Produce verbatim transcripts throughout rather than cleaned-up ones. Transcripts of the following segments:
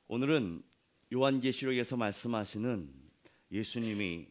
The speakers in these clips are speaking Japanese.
오늘은 요한계시록에서 말씀하시는 예수님이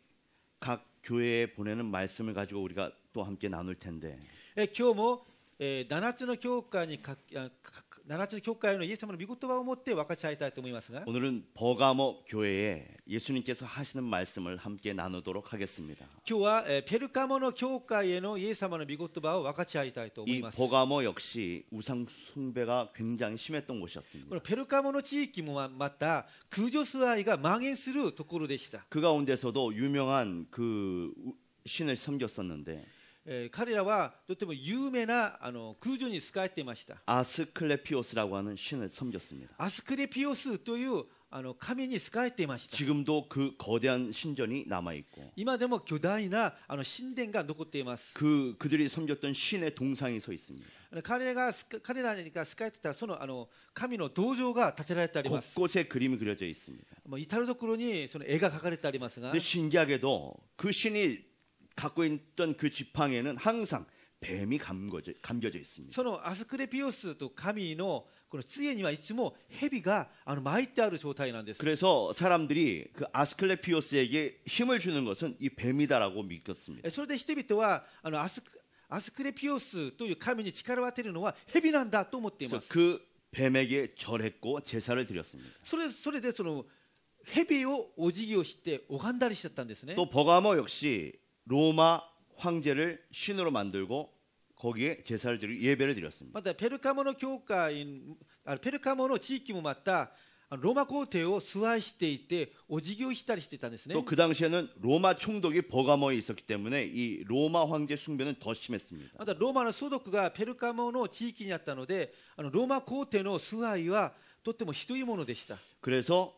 각 교회에 보내는 말씀을 가지고 우리가 또 함께 나눌 텐데 え今日も、えー、ななつの教会にかあかななつの教会のイエス様の御言葉を持って分かち合いたいと思いますが 오늘은 버가모 교회에 예수님께서 하시는 말씀을 함께 나누도록 하겠습니다. 今日は、えー、ペルカモの教会へのイエス様の御言葉を分かち合いたいと思い 이 ます。 버가모 역시 우상 숭배가 굉장히 심했던 こ 곳이었습니다. のペルカモの地域もままた空女崇拝が蔓延するところでした。 그 가운데서도 유명한 그 신을 섬겼었는데 えー彼らはとても有名なあの空女に仕えていました。 아스클레피오스라고 하는 신을 섬겼습니다. アスクレピオスというあの神に仕えていました。 지금도 그 거대한 신전이 남아 있고 今でも巨大なあの神殿が残っています。 그 그들이 섬겼던 신의 동상이 서 있습니다. 彼が彼らが仕えてたそのあの神の銅像が建てられてあります。 곳곳에 그림이 그려져 있습니다. もう至る所にその絵が描かれてありますが、 근데 신기하게도 그 신이 갖고 있던 그 지팡이에는 항상 뱀이 감겨져, 감겨져 있습니다. そのアスクレピオスと神のこの杖にはいつも蛇があの巻いてある状態なんです。 그래서 사람들이 그 아스클레피오스에게 힘을 주는 것은 이 뱀이다라고 믿었습니다. それで人々はあのアスクアスクレピオスという神に力を当てるのは蛇なんだと思っていま 그래서 す。 그 뱀에게 절했고 제사를 드렸습니다. それそれでその蛇をお辞儀をして拝んだりしてたんですね。 또 버가모 역시 로마 황제를 신으로 만들고 거기에 제사를 드리고 예배를 드렸습니다. またペルカモの教会あペルカモの地域もまたあのローマ皇帝を崇拝していてお辞儀をしたりしてたんですね。 또 그 당시에는 로마 총독이 버가모에 있었기 때문에 이 로마 황제 숭배는 더 심했습니다. またローマの総督がペルカモの地域にあったのであのローマ皇帝の崇拝はとってもひどいものでした。 그래서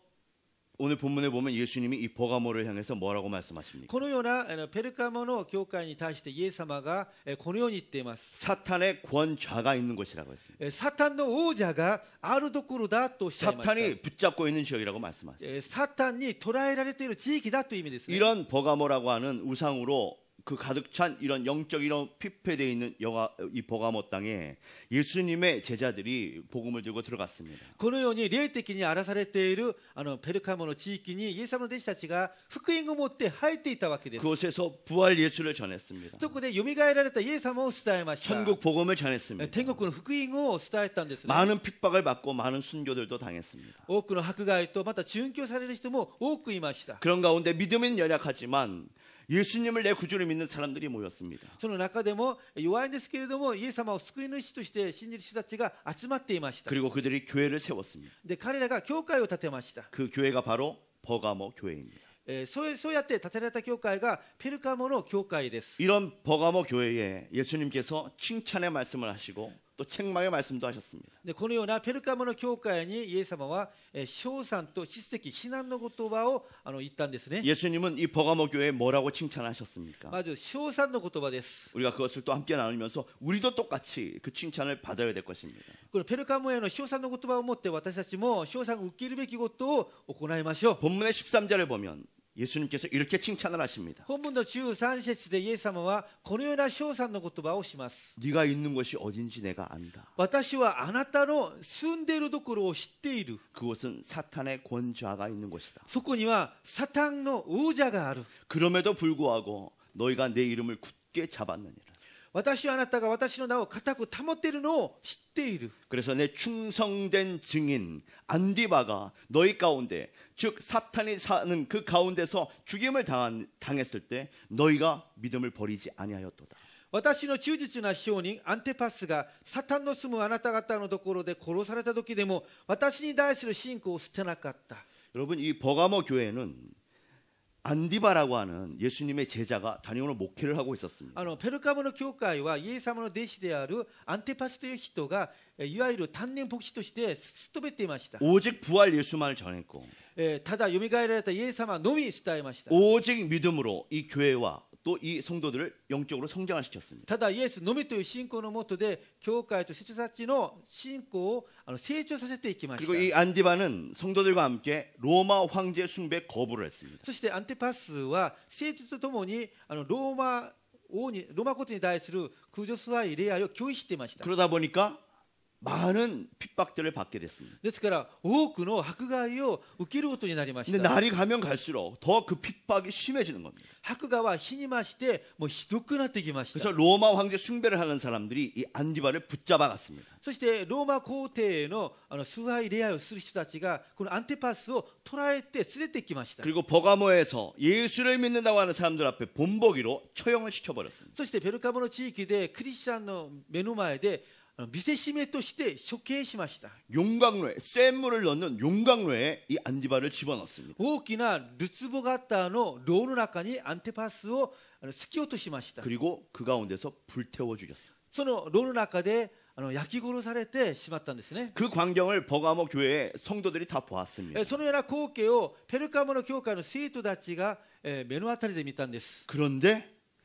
오늘 본문에 보면 예수님이 이 버가모를 향해서 뭐라고 말씀하십니까? このようなあのペルカモの教会に対してイエス様がえこのように言っています。 사탄의 권좌가 있는 곳이라고 했습니다. えサタンの王者があるところだとおっしゃいました。 사탄이 붙잡고 있는 지역이라고 말씀하셨습니다. えサタンに捕らえられている地域だという意味ですね。 이런 버가모라고 하는 우상으로 그 가득 찬 이런 영적 이런 피폐되어 있는 여가, 이 버가모 땅에 예수님의 제자들이 복음을 들고 들어갔습니다. このように霊的に荒らされているあのペルカモの地域にイエス様の弟子たちが福音を持って入っていたわけです。 그곳에서 부활 예수를 전했습니다. そこでよみがえられたイエス様を伝えました。 천국 복음을 전했습니다. 天国の福音を伝えたんですね。 많은 핍박을 받고 많은 순교들도 당했습니다. 多くの迫害とまた殉教される人も多くいました。 그런 가운데 믿음은 연약하지만 예수님을 내 구주로 믿는 사람들이 모였습니다. その中でも弱いんですけれどもイエス様を救い主として信じる人たちが集まっていました。 그리고 그들이 교회를 세웠습니다. で彼らが教会を建てました。 그 교회가 바로 버가모 교회입니다. えー、そうそうやって建てられた教会がペルカモの教会です。 이런 버가모 교회에 예수님께서 칭찬의 말씀을 하시고 또 책망의 말씀도 하셨습니다. でこのようなペルカモの教会にイエス様は、えー、称賛と叱責非難の言葉をあの言ったんですね。 예수님은 이 버가모 교회에 뭐라고 칭찬하셨습니까? まず称賛の言葉です。 우리가 그것을 또 함께 나누면서 우리도 똑같이 그 칭찬을 받아야 될 것입니다. このペルカモへの称賛の言葉を持って私たちも称賛を受けるべきことを行いましょう。 본문의 십삼 절을 보면 예수님께서 이렇게 칭찬을 하십니다. 本文のじゅうさん節でイエス様はこのような称賛の言葉をします。 네가 있는 곳이 어딘지 내가 안다. 私はあなたの住んでいるところを知っている。 그곳은 사탄의 권좌가 있는 곳이다. そこにはサタンの王者がある。 그럼에도 불구하고 너희가 내 이름을 굳게 잡았느니라. 私はあなたが私の名を固く保っているのを知っている。 그래서 내 충성된 증인 안디바가 너희 가운데 즉 사탄이 사는 그 가운데서 죽임을 당한, 당했을 때 너희가 믿음을 버리지 아니하였도다. 私の忠実な証人アンテパスがサタンの住むあなた方のところで殺された時でも私に対する信仰を捨てなかった。 여러분 이 버가모 교회는 안디바라고 하는 예수님의 제자가 단용으로 목회를 하고 있었습니다. あのペルカモの教会はイエス様の弟子であるアンテパスという人がいわゆる単年牧師として務めていました。 오직 부활 예수만을 전했고 えーただよみがえられたイエス様のみ伝えました。 오직 믿음으로 이 교회와 또 이 성도들을 영적으로 성장을 시켰습니다. ただイエスのみという信仰のもとで教会と人たちの信仰をあの成長させていきまし 그리고 이 た。 안디바는 성도들과 함께 로마 황제 숭배 거부를 했습니다. そしてアンテパスは生徒とともにあのローマ王にローマ国に対する空女崇拝礼拝を拒否していました。 그러다 보니까 많은 핍박들을 받게 됐습니다. ですから多くの迫害を受けることになりまし 근데 た。 날이 가면 갈수록 더 그 핍박이 심해지는 겁니다. 迫害は日に増してもうひどくなってきました。 그래서 로마 황제 숭배를 하는 사람들이 이 안디바를 붙잡아 갔습니다. そしてローマ皇帝へのあの崇拝礼拝をする人たちがこのアンティパスを捕らえて連れてきました。 그리고 버가모에서 예수를 믿는다고 하는 사람들 앞에 본보기로 처형을 시켜버렸습니다. そしてペルカモの地域でクリスチャンの目の前であの見せしめとして処刑しました。 용광로에 센 물을 넣는 용광로에 이 안디바를 집어넣습니다. 大きなルツボ型の牢の中にアンティパスをあの突き落としました。 그리고 그 가운데서 불태워 죽였어요. その牢の中であの焼き殺されてしまったんですね。 그 광경을 버가모 교회의 성도들이 다 보았습니다. えそのような光景をペルカモの教会の生徒たちがえー目の当たりで見たんです。 그런데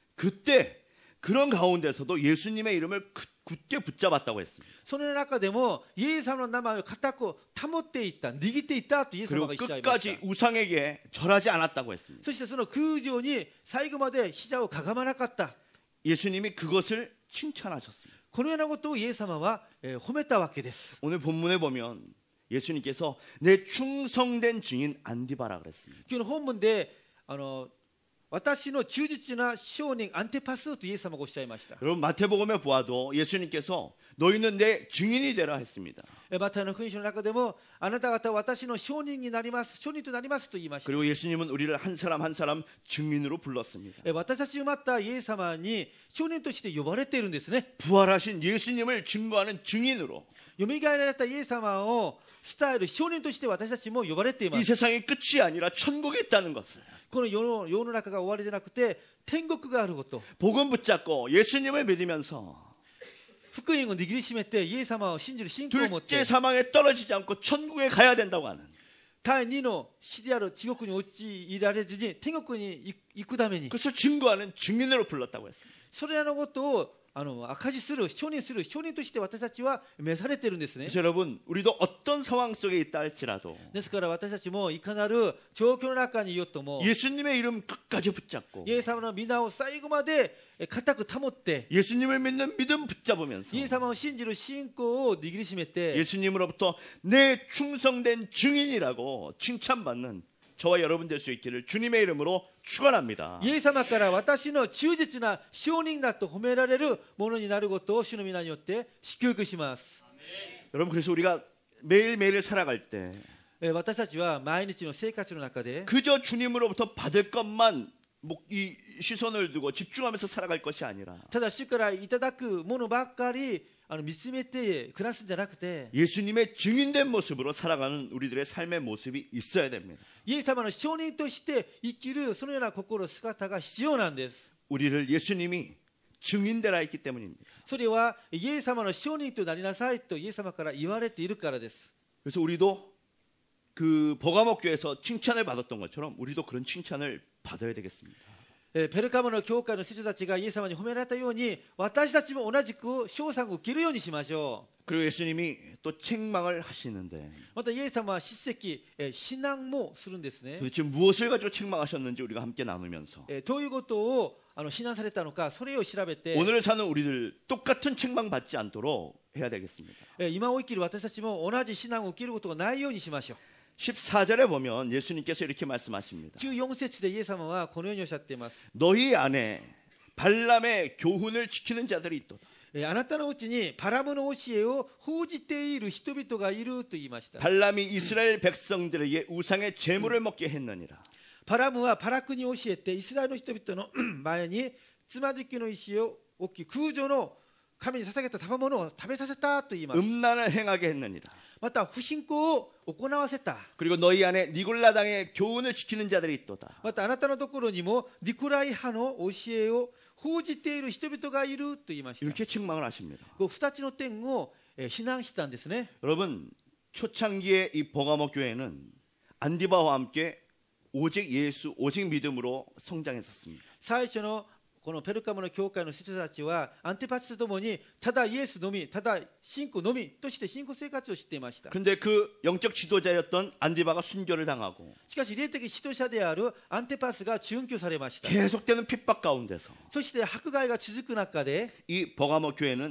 그때 그런 가운데서도 예수님의 이름을 그- 굳게 붙잡았다고 했습니다. その中でもイエス様の名前を固く保っていった、握っていったとイエス様 그리고 がおっしゃいました。 끝까지 우상에게 절하지 않았다고 했습니다. そしてその空上に最後まで膝をかがまなかった。 예수님이 그것을 칭찬하셨습니다. このようなことをイエス様はえー褒めたわけです。 오늘 본문에 보면 예수님께서 내 충성된 증인 안디바라 그랬습니다. 今日の本文であの私の忠実な証人アンティパスとイエス様がおっしゃいました。 여러분 마태복음에 보아도 예수님께서 너희는 내 증인이 되라 했습니다. えマタイの福音書の中でもあなた方は私の証人になります、証人となりますと言いました。 그리고 예수님은 우리를 한 사람 한 사람 증인으로 불렀습니다. え私たちを待ったイエス様に証人として呼ばれているんですね。 부활하신 예수님을 증거하는 증인으로 よみがえられたイエス様を伝える証人として私たちも呼ばれていま 이 す。 세상이 끝이 아니라 천국에 있다는 것을 この世の世の中が終わりじゃなくて天国があること、 복음 붙잡고 예수님을 믿으면서 福音を握りしめてイエス様を信じる信仰を持って 둘째 사망에 떨어지지 않고 천국에 가야 된다고 하는 第二の死である地獄に陥られずに天国に行くために 그것을 증거하는 증인으로 불렀다고 했습니다. それらのことをあの証しする、証人する証人として私たちは召されているんですね。 그래서 여러분 우리도 어떤 상황 속에 있다 할지라도 ですから私たちもいかなる状況の中にいようとも 예수님의 이름 끝까지 붙잡고 イエス様の皆を最後まで固く保って 예수님을 믿는 믿음 붙잡으면서 イエス様を信じる信仰を握りしめて 예수님으로부터 내 충성된 증인이라고 칭찬받는 저와 여러분 될 수 있기를 주님의 이름으로 축원합니다. イエス様から私の忠実な証人だと褒められるものになることを主の皆によって祝福します。 여러분 그래서 우리가 매일매일 살아갈 때 えー私たちは毎日の生活の中で 그저 주님으로부터 받을 것만 목- 이 시선을 두고 집중하면서 살아갈 것이 아니라 ただ主からいただくものばっかりあの見つめて暮らすんじゃなくて 예수님의 증인된 모습으로 살아가는 우리들의 삶의 모습이 있어야 됩니다. イエス様の証人として生きるそのような心姿が必要なんです。 우리를 예수님이 증인되라 했기 때문입니다. それはイエス様の証人となりなさいとイエス様から言われているからです。 그래서 우리도 그 버가모 교회에서 칭찬을 받았던 것처럼 우리도 그런 칭찬을 받아야 되겠습니다. えーペルカモの教会の生徒たちがイエス様に褒められたように私たちも同じく称賛を受けるようにしましょう。 그리고 예수님이 또 책망을 하시는데 またイエス様は叱責、えー非難もするんですね。 도대체 무엇을 가지고 책망하셨는지 우리가 함께 나누면서 えーどういうことをあの非難されたのかそれを調べて、 오늘 사는 우리들 똑같은 책망 받지 않도록 해야 되겠습니다. えー今を生きる私たちも同じ非難を受けることがないようにしましょう。 십사 절에 보면 예수님께서 이렇게 말씀하십니다. じゅうよん節でイエス様はこのようにおっしゃっています。 너희 안에 발람의 교훈을 지키는 자들이 있도다. えーあなたのうちにパラムの教えを報じている人々がいると言いました。 발람이 이스라엘 백성들에게 우상의 제물을 먹게 했느니라. パラムはパラクに教えてイスラエルの人々の前につまじきの石を置き空上の神に捧げた賜物を食べさせたと言います。 음란을 행하게 했느니라. また不信仰を行わせた。 그리고 너희 안에 니골라당의 교훈을 지키는 자들이 있도다. またあなたのところにもニコライ派の教えを報じている人々がいると言いました。 이렇게 책망을 하십니다. こう二つの点をえー非難したんですね。 여러분 초창기의 이 버가모 교회는 안디바와 함께 오직 예수, 오직 믿음으로 성장했었습니다. 最初のこのペルカムの教会の人たちはアンティパスとともにただイエスのみ、ただ信仰のみとして信仰生活をしていました。 근데 그 영적 지도자였던 안디바가 순교를 당하고 しかし霊的指導者であるアンティパスが殉教されました。 계속되는 핍박 가운데서 そして迫害が続く中で 이 버가모 교회는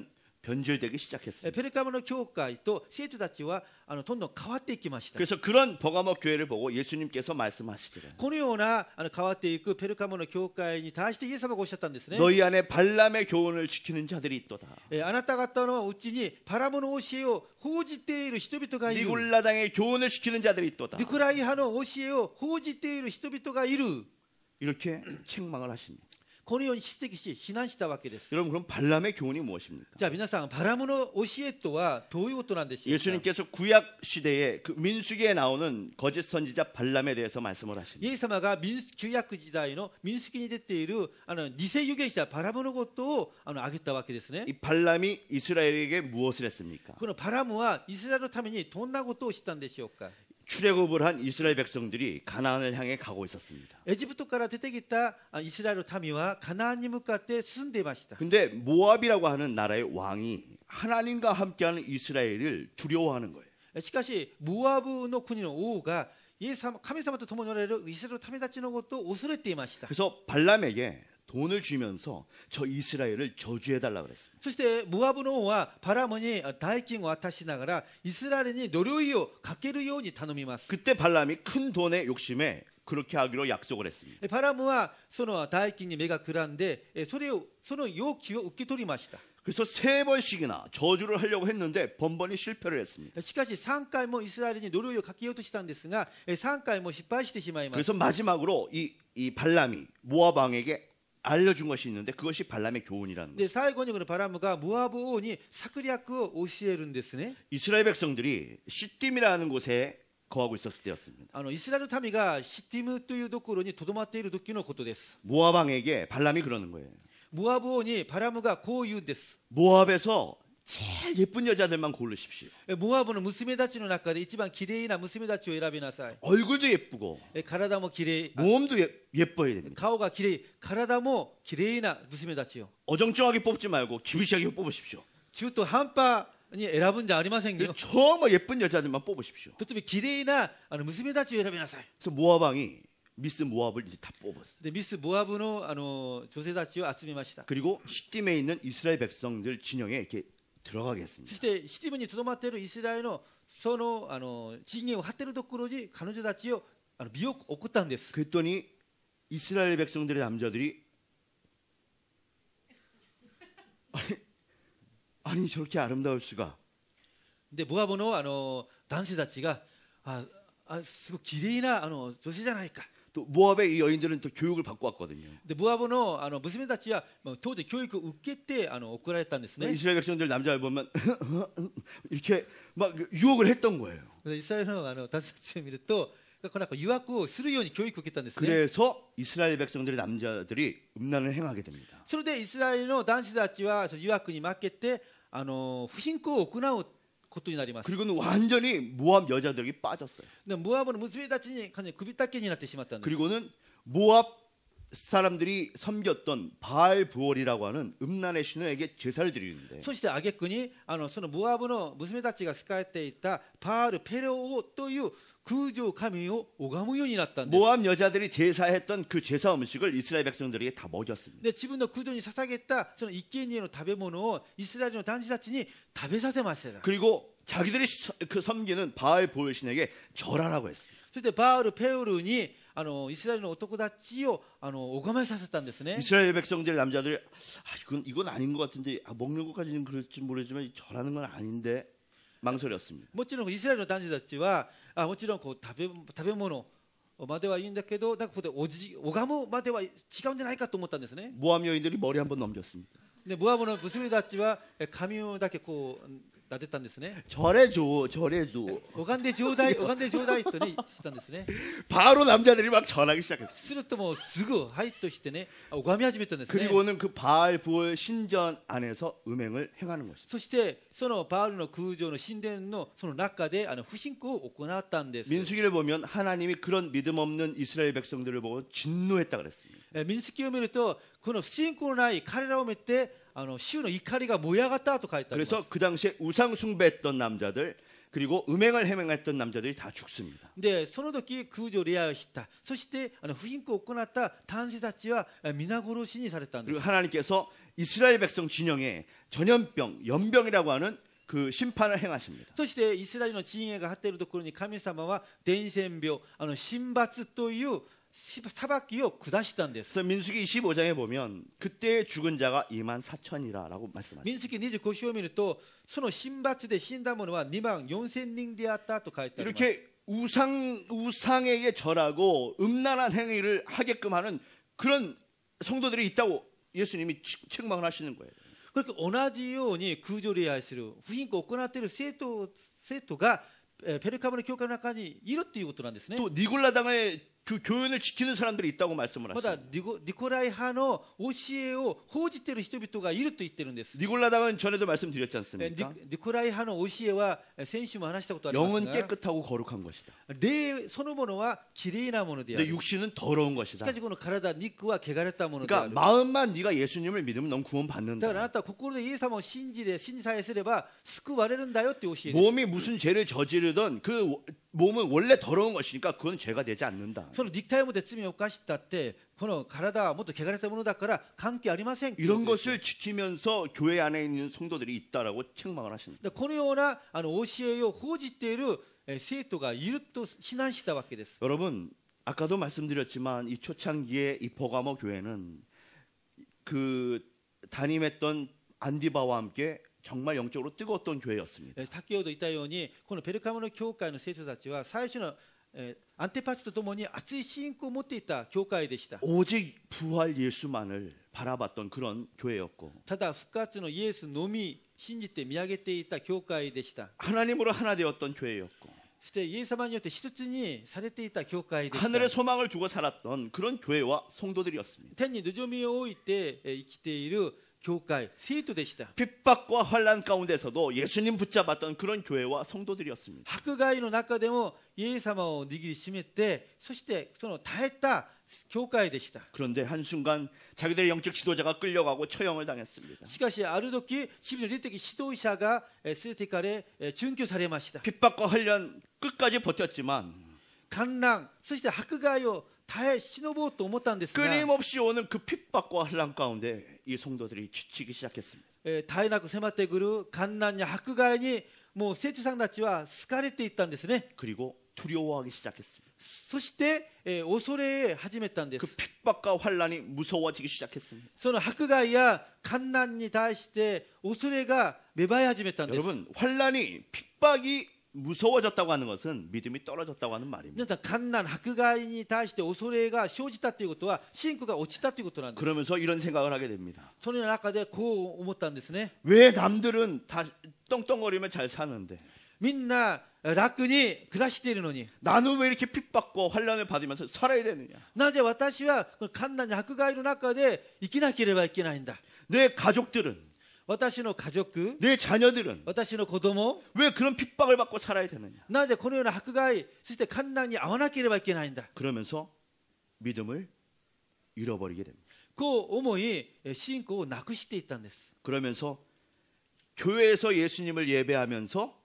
변질되기 え 시작했습니다. ペルガモの教会と生徒たちはあのどんどん変わっていきました。 그래서 그런 버가모 교회를 보고 예수님께서 말씀하시기를 このようなあの変わっていくペルガモの教会に対してイエス様がおっしゃったんですね。 너희 안에 발람의 교훈을 지키는 자들이 있도다. えあなた方のうちにパラモの教えを報じている人々がいる。 니굴라당의 교훈을 지키는 자들이 있도다. デュクライ派の教えを報じている人々がいる。 이렇게 책망을 하십니다. このように指摘し非難したわけです。 여러분 그럼 발람의 교훈이 무엇입니까? じゃあ皆さんパラモの教えとはどういうことなんでしょうか。 예수님께서 구약 시대에 그 민수기에 나오는 거짓 선지자 발람에 대해서 말씀을 イ 하십니다. エス様が民旧約時代の民数記に出ているあの偽預言者パラモのことをあの挙げたわけですね。 이 발람이 이스라엘에게 무엇을 했습니까? このパラムはイスラエルのためにどんなことをしたんでしょうか。 출애굽을 한 이스라엘 백성들이 가나안을 향해 가고 있었습니다. エジプトから出てきたあイスラエルの民はカナンに向かって進んでいました。 근데 모압이라고 하는 나라의 왕이 하나님과 함께하는 이스라엘을 두려워하는 거예요. しかしモアブの国の王がイエス様神様と共におられるイスラエルの民たちのことを恐れていました。 그래서 발람에게 돈을 주면서 저 이스라엘을 저주해달라고 그랬습니다. そしてモアブの王はパラモに代金を渡しながらイスラエルに呪いをかけるように頼みます。 그때 발람이 큰 돈의 욕심에 그렇게 하기로 약속을 했습니다. パラムはその代金に目がくらんでそれをその要求を受け取りました。 그래서 세 번씩이나 저주를 하려고 했는데 번번이 실패를 했습니다. しかしさんかいもイスラエルに呪いをかけようとしたんですがさんかいも失敗してしまいます。 그래서 마지막으로 이, 이 발람이 모압 왕에게 알려준 것이 있는데 그것이 발람의 교훈이라는 거예요. で最後にこのパラムがモアブ王に策略を教えるんですね。 이스라엘 백성들이 시딤이라는 곳에 거하고 있었을 때였습니다. あのイスラエルの民がシティムというところにとどまっている時のことです。 모압 왕에게 발람이 그러는 거예요. モアブ王にパラムがこう言うんです。 모압에서 제일 예쁜 여자들만 고르십시오. モアブの娘たちの中で一番きれいな娘たちを選びなさい。 얼굴도 예쁘고 体もきれい、 몸도 예, 예뻐야 됩니다. 顔がきれい、体もきれいな娘たちを 어정쩡하게 뽑지 말고 기비시하게 뽑으십시오. 中途半端に選ぶんじゃありませんよ。 정말 예쁜 여자들만 뽑으십시오. とてもきれいなあの娘たちを選びなさい。 그래서 모압 왕이 미스 모압을 이제 다 뽑았어요. でミス・モアブの、あの女性たちを集めました。 그리고 시딤에 있는 이스라엘 백성들 진영에 이렇게 들어가게 そ 했습니다. してシティムにとどまっているイスラエルのそのあの地限を張っているところに彼女たちをあの美を送ったんです。 그랬더니 이스라엘 백성들의 남자들이 아니, 아니 저렇게 아름다울 수가. でモアブのあの男性たちがああすごくきれいなあの女性じゃないか。 또 모압의 이 여인들은 또 교육을 받고 왔거든요. でモアブのあの娘たちはまあ当時教育を受けてあの送られたんですね。 이스라엘 백성들 남자를 보면 이렇게 막 유혹을 했던 거예요. でイスラエルのあの男性たちを見るとこうなんか誘惑をするように教育を受けたんですね。 그래서 이스라엘 백성들의 남자들이 음란을 행하게 됩니다. それでイスラエルの男子たちはその誘惑に負けてあの不信仰を行うことになります。 그리고는 완전히 모압 여자들에게 빠졌어요. でモアブの娘たちに完全に首ったけになってしまったんです。 그리고는 모압 사람들이 섬겼던 바알 부월이라고 하는 음란의 신에게 제사를 드리는데 そして挙句にあのそのモアブの娘たちが仕えていたパール・ペロオという空上神を拝むようになったんです。 모압 여자들이 제사했던 그 제사 음식을 이스라엘 백성들에게 다 먹였습니다. で自分の空上に捧げたその生贄の食べ物をイスラエルの男子たちに食べさせました。 그리고 자기들이 서- 그 섬기는 바알 부월 신에게 절하라고 했습니다. そしてバール・ペオルにあのイスラエルの男たちをあの拝めさせたんですね。 이스라엘 백성들의 남자들이 아, 이건 이건 아닌 것 같은데 아, 먹는 것까지는 그럴지 모르지만 절하는 건 아닌데 망설였습니다. もちろんイスラエルの男子たちはあもちろんこう食べ食べ物まではいいんだけどなんかここでおじ拝むまでは違うんじゃないかと思ったんですね。 모압 여인들이 머리 한번 넘겼습니다. でモアブの娘たちはえ髪をだけこう撫でたんですね。 절해줘, 절해줘. 拝んでちょうだい拝んでちょうだいとねしたんですね。 바로 남자들이 막 절하기 시작했어요. するともうすぐはいとしてね拝み始めたんですね。 그리고는 그 바알 부월 신전 안에서 음행을 행하는 것입니다. そしてそのバールの空上の神殿のその中であの不信仰を行ったんです。 민수기를 보면 하나님이 그런 믿음 없는 이스라엘 백성들을 보고 진노했다 그랬습니다. え民数記を見るとこの不信仰のない彼らを見てあの主の怒りが燃え上がったと書いてあります。 그래서 그 당시에 우상 숭배했던 남자들 그리고 음행을 행했던 남자들이 다 죽습니다. でその時空上を礼拝した。そしてあの不信仰を行った男性たちはえ皆殺しにされたんで 그리고 す。 하나님께서 이스라엘 백성 진영에 전염병, 연병이라고 하는 그 심판을 행하십니다. そしてイスラエルの陣営が張っているところに神様は伝染病、あの神罰というし裁きを下したんです。 그래서 민수기 이십오 장에 보면 그때 죽은 자가 이만 사천이라라고 말씀하십니다. 民数記にじゅうご章を見ると、その神罰で死んだ者はにまんよんせんにんであったと書いてあります。 이렇게 우상 우상에게 절하고 음란한 행위를 하게끔 하는 그런 성도들이 있다고 예수님이 책망을 하시는 거예요. これ同じように空情礼拝する不貧困を行っている生徒生徒がえーペルカムの教会の中にいるということなんですね。 또 니골라당의 그 교훈을 지키는 사람들이 있다고 말씀을 まだ 하십니다. ニコニコライ派の教えを報じている人々がいると言ってるんです。 니골라당은 전에도 말씀드렸지 えー 않습니까? ニニコライ派の教えはえー先週も話したことあります 영은 が、 깨끗하고 거룩한 것이다. 霊そのものはきれいなものであ 근데 る。 육신은 더러운 し 것이다. かしこの体、肉は汚れたものであ 그러니까 る。 마음만 네가 예수님을 믿으면 넌 だからあ 구원받는다. なたは心でイエス様を信じれ信じさえすれば救われるんだよっていう教えです。 몸이 무슨 죄를 저지르든 그 몸은 원래 더러운 것이니까 그건 죄가 되지 않는다. その肉体をもって罪を犯したってこの体はもっと汚れたものだから関係ありません。 이런 것을 지키면서 교회 안에 있는 성도들이 있다라고 책망을 하십니다. このようなあの教えを報じているえー生徒がいると非難したわけです。 여러분 아까도 말씀드렸지만 이 초창기에 이 버가모 교회는 그 담임했던 안디바와 함께 정말 영적으로 뜨거웠던 교회였습니다. えー先ほど言ったようにこのペルカムの教会の生徒たちは最初の、えーアンテパチとともに熱い信仰を持っていた教会でした。 오직 부활 예수만을 바라봤던 그런 교회였고 ただ復活のイエスのみ信じて見上げていた教会でした。 하나님으로 하나 되었던 교회였고 そしてイエス様によって一つにされていた教会でした。 하늘의 소망을 두고 살았던 그런 교회와 성도들이었습니다. 天に望みを置いてえー生きている教会、生徒でした。 핍박과 환란 가운데서도 예수님 붙잡았던 그런 교회와 성도들이었습니다. 迫害の中でもイエス様を握りしめて、そしてその耐えた教会でした。 그런데 한순간 자기들의 영적 지도자가 끌려가고 처형을 당했습니다. しかしある時、支部の霊的指導者がえー連れて行かれ、えー殉教されました。 핍박과 환란 끝까지 버텼지만 観難、そして迫害を耐え忍ぼうと思ったんですが、 끊임없이 오는 그 핍박과 환란 가운데 이 성도들이 지치기 시작했습니다. えー絶えなく迫ってくる観難や迫害にもう生徒さんたちは好かれていったんですね。 그리고 두려워하기 시작했습니다. そして、えー恐れ始めたんで 그 す。 핍박과 환란이 무서워지기 시작했습니다. その迫害や観難に対して恐れが芽生え始めたんです。 여러분 환란이 핍박이 무서워졌다고 하는 것은 믿음이 떨어졌다고 하는 말입니다. 皆さん、観難、迫害に対して恐れが生じたということは信仰が落ちたということなんです。 그러면서 이런 생각을 하게 됩니다. その中でこう思ったんですね。 왜 남들은 다 떵떵거리며 잘 사는데 みんな楽に暮らしているのに、 나는 왜 이렇게 핍박과 환란을 받으면서 살아야 되느냐? なぜ私はこの観難や迫害の中で生きなければいけないんだ。 내 가족들은 私の家族、 내 자녀들은 私の子供、 왜 그런 핍박을 받고 살아야 되느냐? なぜこのような迫害、そして観難に遭わなければいけないんだ。 그러면서 믿음을 잃어버리게 됩니다. こう思い、え信仰をなくしていったんです。 그러면서 교회에서 예수님을 예배하면서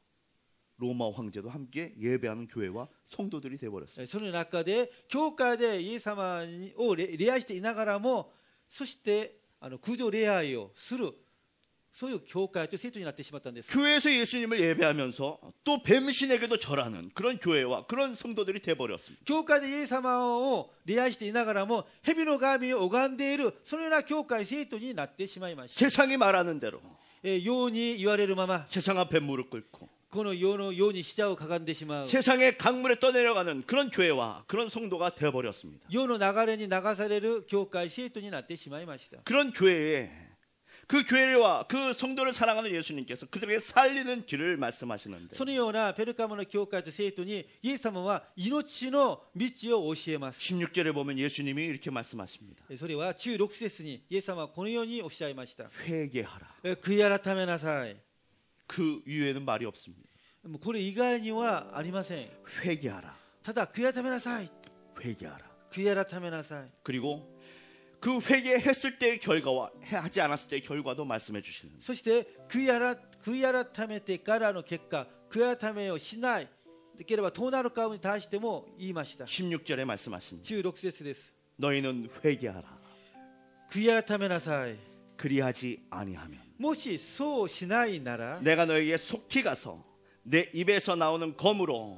로마 황제도 함께 예배하는 교회와 성도들이 되어버렸어요. えその中で教会でイエス様を礼礼拝していながらも、そしてあの空情礼拝をする、そういう教会という生徒になってしまったんです。 교회에서 예수님을 예배하면서 또 뱀신에게도 절하는 그런 교회와 그런 성도들이 되어버렸습니다. 教会でイエス様を礼拝していながらも蛇の神を拝んでいる、そのような教会生徒になってしまいました。 세상이 말하는 대로 えー世に言われるまま 세상 앞에 무릎 꿇고 この世のように死者をかがんでしまう、 세상의 강물에 떠내려가는 그런 교회와 그런 성도가 되어버렸습니다. 世の流れに流される教会生徒になってしまいました。 그런 교회에 그 교회와 그 성도를 사랑하는 예수님께서 그들에게 살리는 길을 말씀하시는데 そのようなペルカムの教会と生徒にイエス様は命の道を教えます。 십육 절에 보면 예수님이 이렇게 말씀하십니다. それはじゅうろく節にイエス様はこのようにおっしゃいました。 회개하라. え悔い改めなさい。 그 이외에는 말이 없습니다. もうこれ以外にはありません。 회개하라. ただ悔い改めなさい。 회개하라. 悔い改めなさい。 그리고 그 회개했을 때의 결과와 하지 않았을 때의 결과도 말씀해 주시는 そして悔い改悔い改めてからの結果、悔い改めをしないできればどうなるかに対しても言いました。 십육 절에 말씀하십니다. じゅうろく節です。 너희는 회개하라. 悔い改めなさい。 그리하지 아니하면 もしそうしないなら 내가 너에게 속히 가서 내 입에서 나오는 검으로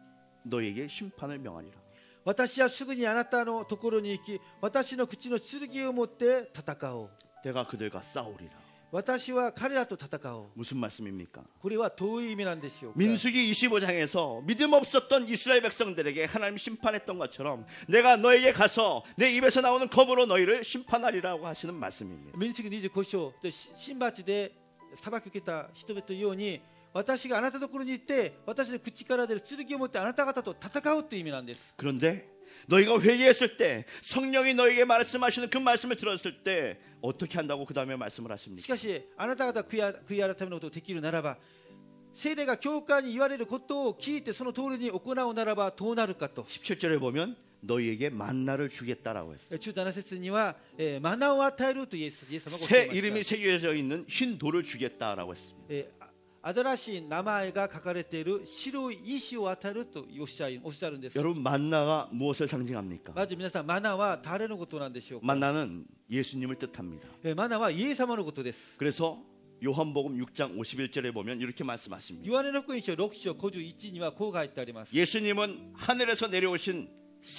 너에게 심판을 명하리라. 私はすぐにあなたのところに行き、私の口の剣を持って戦おう。 내가 그들과 싸우리라. 私は彼らと戦おう。 무슨 말씀입니까? これはどういう意味なんでしょうか。 민수기 이십오 장에서 믿음 없었던 이스라엘 백성들에게 하나님 심판했던 것처럼 내가 너에게 가서 내 입에서 나오는 검으로 너희를 심판하리라고 하시는 말씀입니다. 民数記にじゅうご章で新鉢で裁きを受けた人々のように、私があなたのところに行って私の口から出る剣を持ってあなた方と戦うという意味なんです。 그런데 너희가 회개했을 때 성령이 너에게 말씀하시는 그 말씀을 들었을 때 어떻게 한다고 그 다음에 말씀을 し 하십니까? かしあなた方が悔い悔い改めのことをできるならば、聖霊が教会に言われることを聞いてその通りに行うならばどうなるかと。 십칠 절에 보면 너희에게 만나를 주겠다라고 했어요. じゅうなな節には、えーマナを与えるとイエス、イエス様がおっしゃ 새 いました。 이름이 새겨져 있는 흰 돌을 주겠다라고 했습니다. えー新しい名前が書かれている白い石を与えるとおっしゃいおっしゃるんです。 여러분 만나가 무엇을 상징합니까? まず皆さん、マナは誰のことなんでしょうか。 만나는 예수님을 뜻합니다. えーマナはイエス様のことです。 그래서 요한복음 육 장 오십일 절에 보면 이렇게 말씀하십니다. ヨハネの福音書ろく章ごじゅういちにはこう書いてあります。 예수님은 하늘에서 내려오신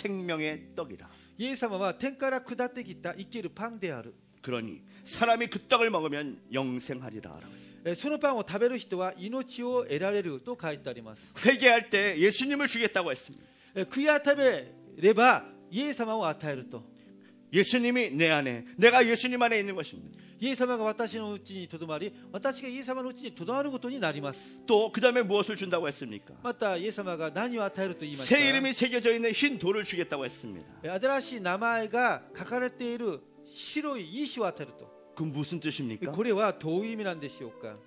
생명의 떡이라. イエス様は天から下ってきた生きるパンである。 그러니 사람이 그 떡을 먹으면 영생하리라라고 했어요. えーそのパンを食べる人は命を得られると書いてあります。 회개할 때 예수님을 주겠다고 했습니다. えー悔い改めればイエス様を与えると。 예수님이 내 안에, 내가 예수님 안에 있는 것입니다. イエス様が私のうちにとどまり、私がイエス様のうちにとどまることになります。 또 그 다음에 무엇을 준다고 했습니까? またイエス様が何を与えると言いました 새 이름이 새겨져 있는 흰 돌을 주겠다고 했습니다. 新しい名前が書かれている白い石を与えると。 그 무슨 뜻입니까? これはどういう意味なんでしょうか。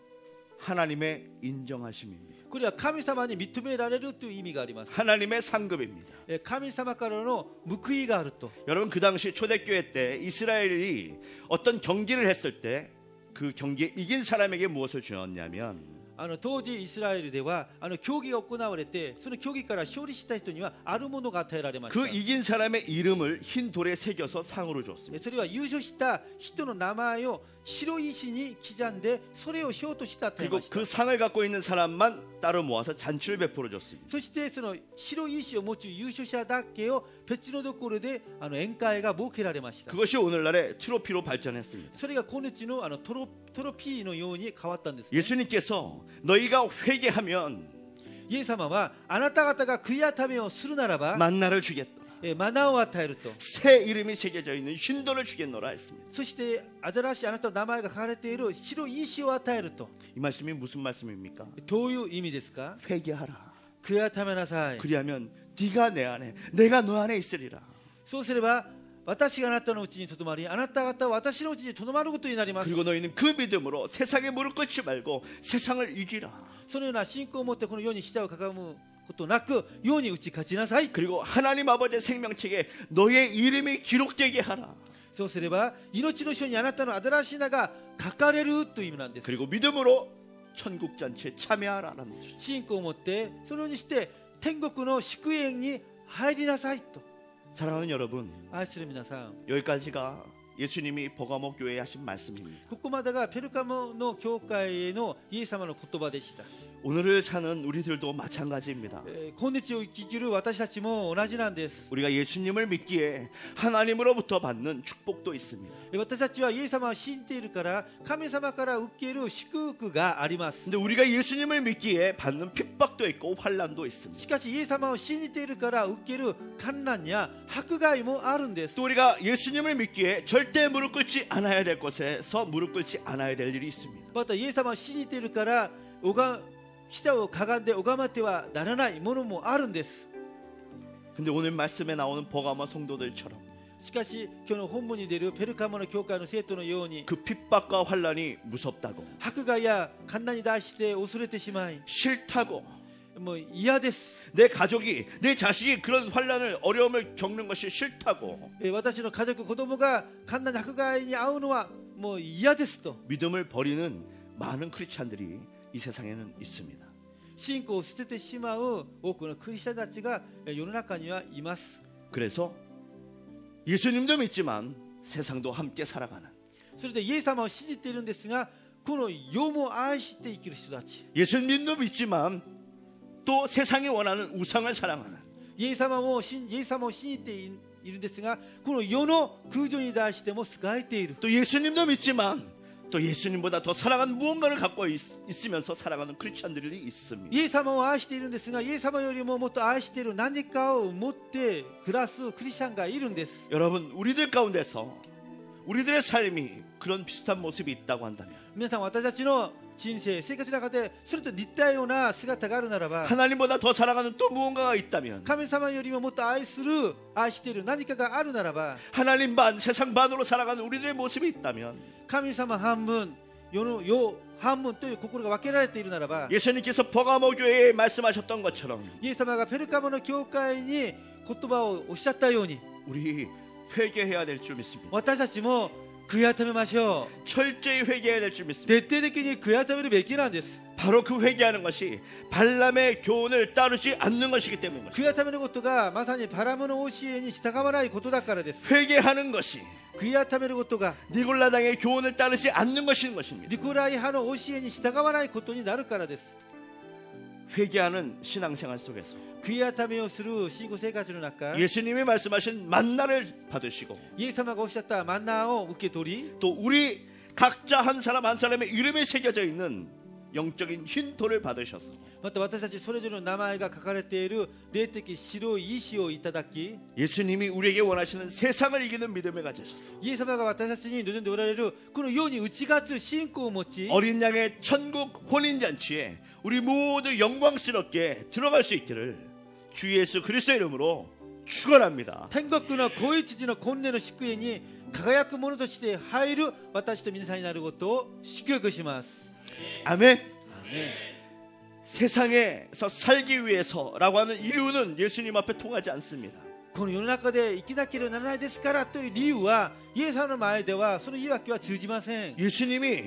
하나님의 인정하심입니다. これは神様に認められるという意味があります。 하나님의 상급입니다. え神様からの報いがあると。 여러분 그 당시 초대교회 때 이스라엘이 어떤 경기를 했을 때 그 경기에 이긴 사람에게 무엇을 주었냐면 あの当時イスラエルではあの競技が行われて、その競技から勝利した人にはあるものが与えられまし 그 た。 이긴 사람의 이름을 흰 돌에 새겨서 상으로 줬습니다. それは優勝した人の名前を白い石に刻んで、それを賞として与え 그리고 ました。 그 상을 갖고 있는 사람만 따로 모아서 잔치를 베풀어 줬습니다. そしてその白い石を持つ優勝者だけを別のところであの宴会が設けられました。 그것이 오늘날의 트로피로 발전했습니다. それが今日のあのトロトロピーのように変わったんです、ね。 예수님께서 너희가 회개하면 イエス様はあなた方が悔い改めをするならば 만나를 주겠다. えマナーを与えると。 새 이름이 새겨져 있는 흰 돌을 주겠노라 했습니다. そして新しいあなたの名前が書かれている白い石を与えると。 이 말씀이 무슨 말씀입니까? どういう意味ですか。 회개하라. 悔い改めなさい。 그리하면 네가 내 안에, 내가 너 안에 있으리라. そうすれば私があなたのうちにとどまり、あなた方は私のうちにとどまることになります。 그리고 너희는 그 믿음으로 세상에 무릎 꿇지 말고 세상을 이기라. そのような信仰を持ってこの世に死者をかがむことなく世に打ち勝ちなさい。 그리고 하나님 아버지의 생명책에 너의 이름이 기록되게 하라. そうすれば命の書にあなたの新しい名が書かれるという意味なんです。 그리고 믿음으로 천국 잔치에 참여하라는 뜻입니다. 信仰を持ってそのようにして天国の祝宴に入りなさいと。 사랑하는 여러분, 愛する皆さん、 여기까지가 예수님이 버가모 교회에 하신 말씀입니다. ここまでがペルガモの教会へのイエス様の言葉でした。 오늘을 사는 우리들도 마찬가지입니다. えー今日を生きる私たちも同じなんです。 우리가 예수님을 믿기에 하나님으로부터 받는 축복도 있습니다. えー私たちはイエス様を信じているから神様から受ける祝福があります。 근데 우리가 예수님을 믿기에 받는 핍박도 있고 환란도 し 있습니다. かしイエス様を信じているから受ける観難や迫害もあるんです。 또 우리가 예수님을 믿기에 절대 무릎 꿇지 않아야 될 곳에서 무릎 꿇지 않아야 될 일이 있습니다. またイエス様を信じているからおが死者をかがんで拝まってはならないものもあるんです。 근데 오늘 말씀에 나오는 버가모 성도들처럼 しかし今日の本文に出るペルガモの教会の生徒のように 그 핍박과 환란이 무섭다고 迫害や観難に対して恐れてしまい 싫다고 もう嫌です。 내 가족이 내 자식이 그런 환란을 어려움을 겪는 것이 싫다고 えー私の家族子供が観難や迫害に遭うのはもう嫌ですと 믿음을 버리는 많은 크리스찬들이 이 세상에는 있습니다. 信仰を捨ててしまう多くのクリスチャンたちがえー世の中にはいます。 그래서 예수님도 믿지만 세상도 함께 살아가는 それでイエス様を信じているんですが、この世も愛して生きる人たち、 예수님도 믿지만 또 세상이 원하는 우상을 사랑하는 イエス様を信イエス様を信じているんですが、この世の空情に対しても仕えている。 또 예수님도 믿지만 또 예수님보다 더 사랑하는 무언가를 갖고 있, 있으면서 살아가는 크리스천들이 있습니다. イエス様を愛しているんですが、イエス様よりももっと愛している何かを持って暮らすクリスチャンがいるんです。 여러분, 우리들 가운데서 우리들의 삶이 그런 비슷한 모습이 있다고 한다면 皆さん、私たちの人生生活の中でそれと似たような姿があるならば、 하나님보다 더 사랑하는 또 무언가가 있다면 神様よりももっと愛する愛している何かがあるならば、 하나님 반 세상 반으로 살아가는 우리들의 모습이 있다면 神様半分世の世半分という心が分けられているならば、 예수님께서 버가모 교회에 말씀하셨던 것처럼 イエス様がペルガモの教会に言葉をおっしゃったように、 우리 회개해야 될 줄 믿습니다. 私たちも悔い改めましょう。 철저히 회개해야 될 줄 믿습니다. 徹底的に悔い改めるべきなんです。 바로 그 회개하는 것이 발람의 교훈을 따르지 않는 것이기 때문입니다. 悔い改めることがまさにバラムの教えに従わないことだからです。 회개하는 것이 悔い改めることが 니골라당의 교훈을 따르지 않는 것인 것입니다. ニコライ派の教えに従わないことになるからです。 회개하는 신앙생활 속에서 悔い改めをする信仰生活の中、 예수님이 말씀하신 만나를 받으시고 イエス様がおっしゃったマンナーを受け取り、 또 우리 각자 한 사람 한 사람의 이름이 새겨져 있는 영적인 흰 돌을 받으셔서 また私たちそれぞれの名前が書かれている霊的白い石をいただき、 예수님이 우리에게 원하시는 세상을 이기는 믿음을 가지셔서 イエス様が私たちに望んでおられるこの世に打ち勝つ信仰を持ち、 어린 양의 천국 혼인잔치에 우리 모두 영광스럽게 들어갈 수 있기를 주 예수 그리스도의 이름으로 축원합니다. 天国の子羊の婚礼の祝宴に輝く者として入る私と皆さんになることを祝福します。 아멘. アーメン。 세상에서 살기 위해서라고 하는 이유는 예수님 앞에 통하지 않습니다. この世の中で生きなければならないですからという理由はイエス様の前ではその言い訳は通じません。 예수님이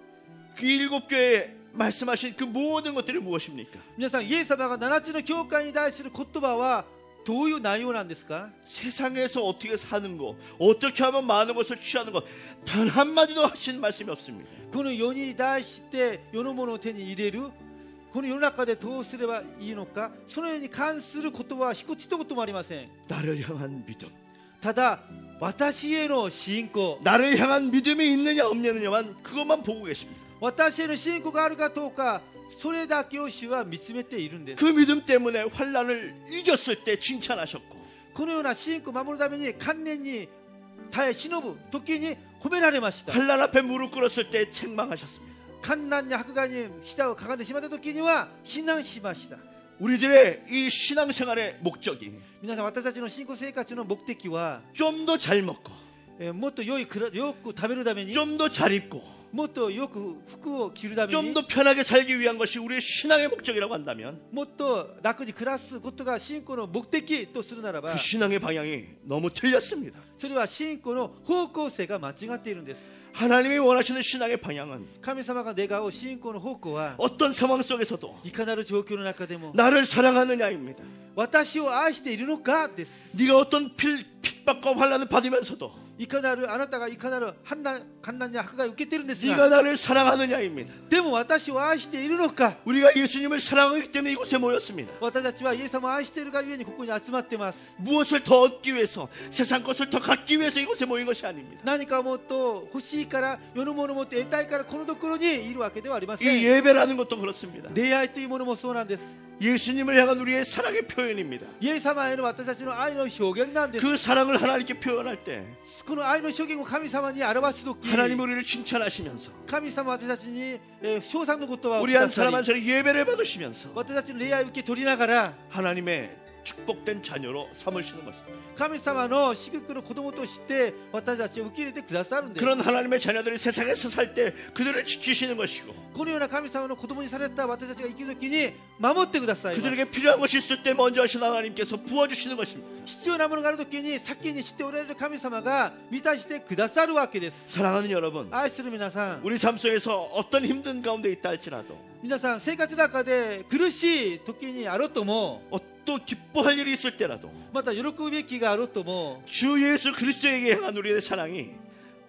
그 일곱 교회에 말씀하신 그 모든 것들이 무엇입니까? 皆さん、イエス様が七つの教会に対する言葉はどういう内容なんですか？ 세상에서 어떻게 사는 거, 어떻게 하면 많은 것을 취하는 것, 단 한마디도 하신 말씀이 없습니다. この世に対して世のものを手に入れる、この世の中でどうすればいいのか、そのように関する言葉は一言もありません。 나를 향한 믿음, ただ私への信仰、 나를 향한 믿음이 있느냐 없느냐만 그것만 보고 계십니다. 私への信仰があるかどうか、それだけを主は見つめているんです。 그 믿음 때문에 환난을 이겼을 때 칭찬하셨고 このような信仰を守るために観念に耐え忍ぶ時に褒められました。 환난 앞에 무릎 꿇었을 때 책망하셨습니다. 観難に迫害に舌をかがんでしまった時には非難しました。 우리들의 이 신앙생활의 목적이 皆さん、私たちの信仰生活の目的は、 좀 더 잘 먹고 えーもっと良いくらよく食べるために、 좀 더 잘 입고 もっとよく服を着るため 좀 に、 더 편하게 살기 위한 것이 우리의 신앙의 목적이라고 한다면 もっと楽に暮らすことが信仰の目的とするならば、 그 신앙의 방향이 너무 틀렸습니다. それは信仰の方向性が間違っているんです。 하나님이 원하시는 신앙의 방향은 神様が願う信仰の方向は、 어떤 상황 속에서도 いかなる状況の中でも 나를 사랑하느냐입니다. 私を愛しているのかです。 네가 어떤 필, 핍박과 환난을 받으면서도 いかなるあなたがいかなる判断観難や迫害を受けているんです 네가 が、 나를 사랑하느냐입니다. でも私を愛しているのか。 우리가 예수님을 사랑하기 때문에 이곳에 모였습니다. 私たちはイエス様を愛しているがゆえにここに集まっています。 무엇을 더 얻기 위해서 세상 것을 더 갖기 위해서 이곳에 모인 것이 아닙니다. 何かもっと欲しいから世のものをもって得たいからこのところにいるわけではありません。 이 예배라는 것도 그렇습니다. 恋愛というものもそうなんです。 예수님을 향한 우리의 사랑의 표현입니다. イエス様への私たちの愛の表現なんです。 그 사랑을 하나님께 표현할 때 この愛の表現を神様に表すとき、 하나님 우리를 칭찬하시면서 神様は私たちに、えー、称賛の言葉をく 우리 だ 한 さ 사람 한 り、 사람 예배를 받으시면서 私たちの恋愛を受け取りながら 하나님의 축복된 자녀로 삼으시는 것입니다. 神様の祝福の子供として私たちを受け入れてくださるんです。 그런 하나님의 자녀들이 세상에서 살 때 그들을 지키시는 것이고 このような神様の子供にされた私たちが生きるときに守ってくださいます。 그들에게 필요한 것이 있을 때 먼저 하신 하나님께서 부어주시는 것입니다. 必要なものがあるときに先に知っておられる神様が満たしてくださるわけです。 사랑하는 여러분, 愛する皆さん、 우리 삶 속에서 어떤 힘든 가운데 있다 할지라도 皆さん生活の中で苦しい時にあろうとも、 또 기뻐할 일이 있을 때라도 また喜ぶべきがあろうとも、 주 예수 그리스도에게 향한 우리의 사랑이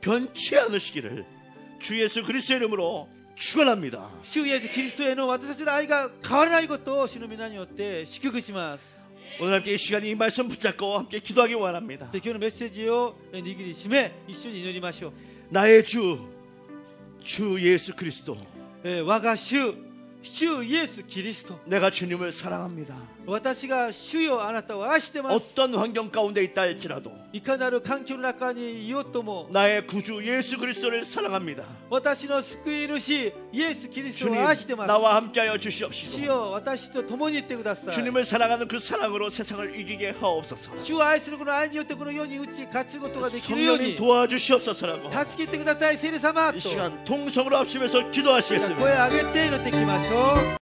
변치 않으시기를 주 예수 그리스도의 이름으로 축원합니다. 主イエスキリストへの私たちの愛が変わらないことを主の皆によって祝福します。 오늘 함께 이 시간에 이 말씀 붙잡고 함께 기도하기 원합니다. で今日のメッセージを握りしめ一緒に祈りましょう。 나의 주, 주 예수 그리스도, えー我が主主イエスキリスト 내가 주님을 사랑합니다. 私が主よあなたを愛してます。 어떤 환경 가운데 있다 할지라도 いかなる環境の中にいようとも 나의 구주 예수 그리스도를 사랑합니다. 私の救い主イエスキリスト 주님 を愛してます。 나와 함께하여 主 주시옵시고 よ私と共に行ってください。 주님을 사랑하는 그 사랑으로 세상을 이기게 하옵소서. 主を愛するこの愛によってこの世に打ち勝つことができるよう 성령님 に 도와주시옵소서라고 助けてください聖霊様 이 と 시간 통성으로 합심해서 기도하시겠습니다. 声を上げて祈っていきましょう。